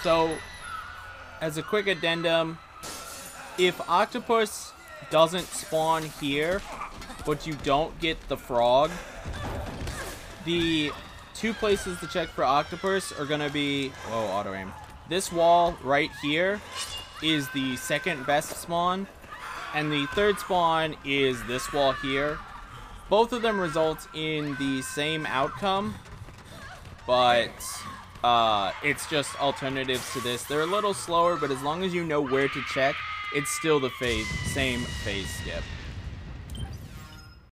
So, as a quick addendum, if Octopus doesn't spawn here, but you don't get the frog, the 2 places to check for Octopus are gonna be... Whoa, auto-aim. This wall right here is the second best spawn, and the third spawn is this wall here. Both of them result in the same outcome, but it's just alternatives to this. They're a little slower, but as long as you know where to check, it's still the same phase skip.